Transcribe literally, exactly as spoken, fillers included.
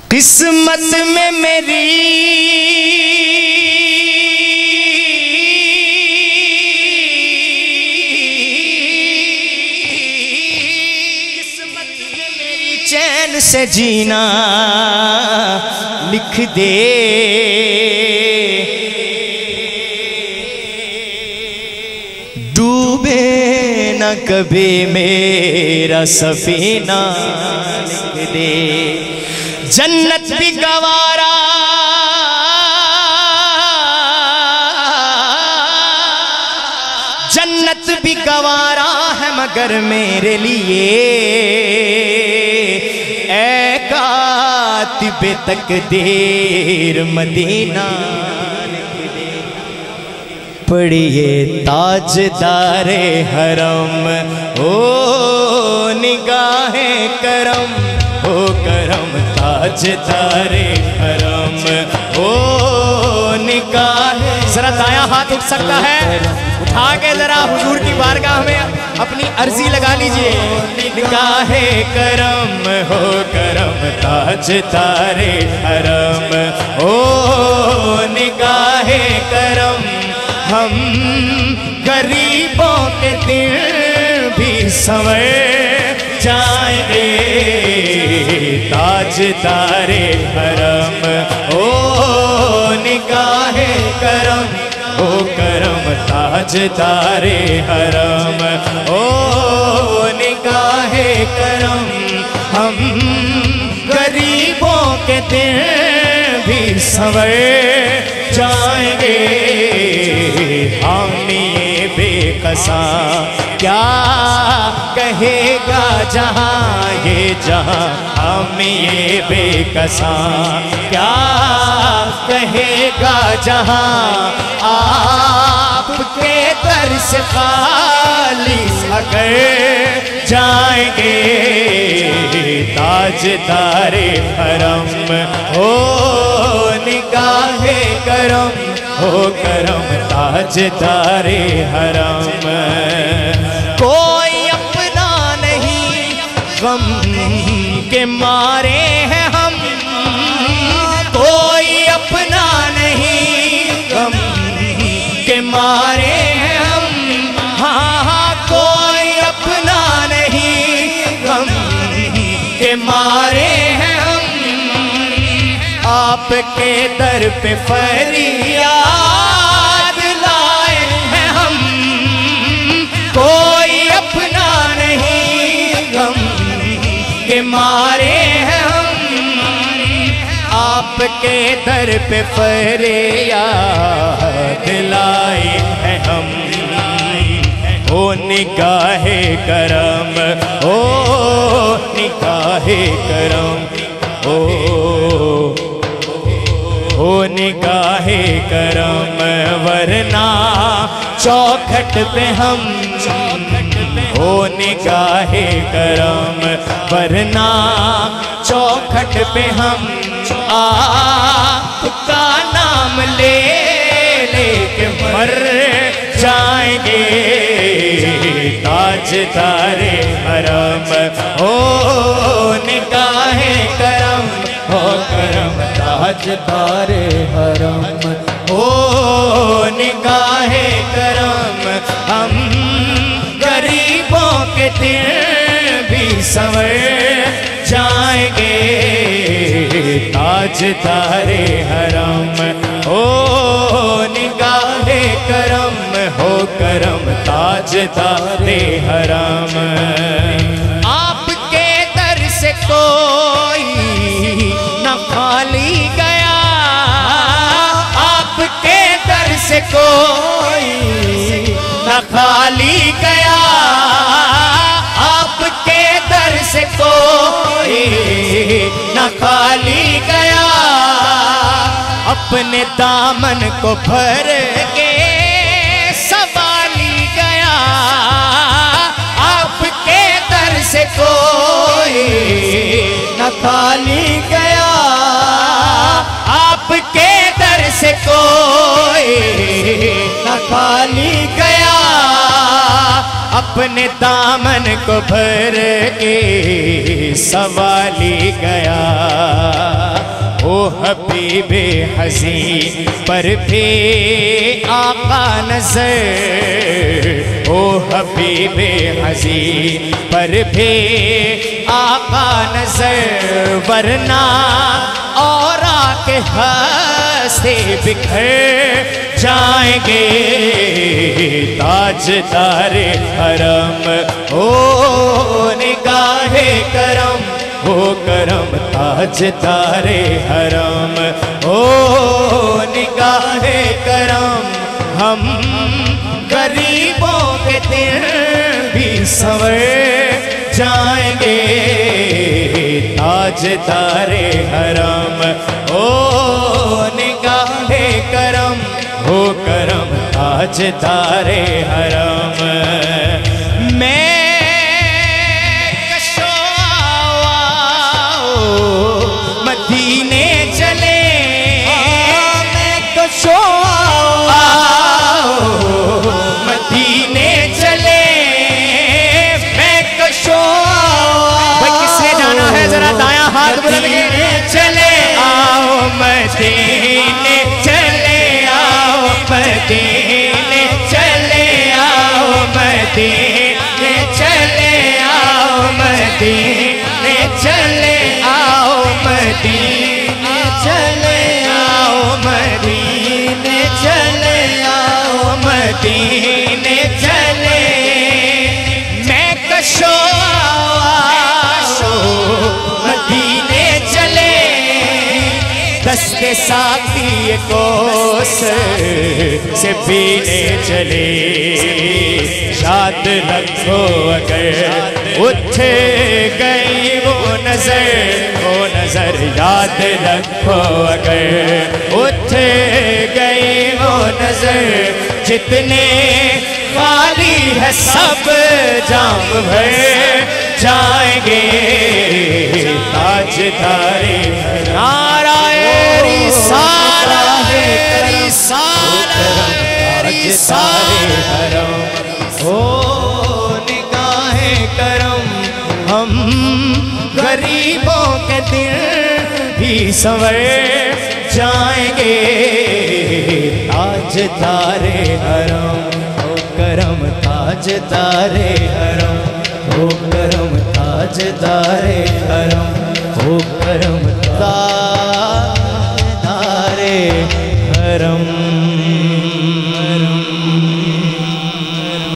किस्मत में मेरी किस्मत में मेरी चैन से जीना लिख दे। डूबे न कभी मेरा सफीना लिख दे। जन्नत भी गवारा जन्नत भी गवारा है मगर मेरे लिए ऐ कातिबे तकदीर मदीना लिख दे। पढ़िए ताजदारे हरम ओ निगाहे करम ओ करम ताजदारे हरम ओ निगाहे। जरा दाया हाथ उठ सकता है, उठा के जरा हुजूर की बारगाह में अपनी अर्जी लगा लीजिए। निगाहे करम हो करम ताजदारे हरम ओ निगाहे करम। हम गरीबों के दिल भी संवर जाएंगे ताजदारे हरम ओ निगाहे करम ओ करम ताजदारे हरम ओ निगाहे करम। हम गरीबों के दिल भी संवर जाएंगे। हामी बेकसा क्या कहेगा जहाँ ये जहाँ। हम ये बेकसा क्या कहेगा जहाँ। आपके दर से खाली अगर जाएंगे ताजदारे हरम हो निगाहे करम हो करम ताजदारे हरम। कोई अपना नहीं गम के मारे हैं हम। कोई अपना नहीं गम के मारे हैं हम। हाँ हाँ कोई अपना नहीं गम के मारे हैं हम। आपके दर पे फरियाद लाए हैं हम। कोई अपना नहीं गम के मारे हैं हम। आपके दर पे फरियाद लाए हैं हम। ओ निगाहे करम ओ निगाहे करम ओ ओ निगाहे करम। वरना चौखट पे हम ओ निगाहे करम। वरना चौखट पे हम आपका नाम ले लेके मर जाएंगे ताजदारे हरम ओ निगाहे करम ओ करम ताजदारे हरम ओ निगाहे करम। हम गरीबों के दिल भी संवर जाएंगे ताजदारे हरम ओ निगाहे करम हो करम ताजदारे हरम। आपके दर से कोई न खाली गया। आपके दर से कोई न खाली गया। आपके दर से कोई न खाली गया। अपने दामन को भर के सवाली गया। आपके दर से कोई न खाली गया। आपके दर से कोई न खाली गया। अपने दामन को भर के सवाली गया। हबीबे हज़ीं पर भी आका नजर, ओ हबीबे हज़ीं पर भी आका नजर, वरना और आके हंसते बिखर जाएंगे ताजदारे हरम, ओ निगाहे करम, ओ करम ताजदारे हरम, ओ निगाहे करम। हम गरीबों के दिल भी संवर जाएंगे ताजदारे हरम, ओ निगाहे करम, ओ करम ताजदारे हरम। मैं मदीने चले, मैं कशो आओ मदीने चले, मैं कशो भाई किसने जाना है जरा दायां हाथ बुलंद के चले आओ मदीने चले आओ मदीने चले आओ मदीने चले आओ मदीने चले आओ मदीने चले आओ मदीने चले आओ मदीने चले, मैं कशो मदीने चले, दस्ते साकी कोस से पीने चले, याद रखो अगर उठ गई वो नजर, वो नजर याद रखो अगर उठ गई वो नजर, जितने खाली है सब जाम भर जाएंगे ताजदारे नाराए रिसाला रिसाला रिसाले हरम, ओ निगाहे करम। हम गरीबों के दिल भी संवर जाएंगे ताजदारे हरम, ओ करम ताजदारे हरम, ओ करम ताजदारे हरम, ओ करम ताजदारे हरम।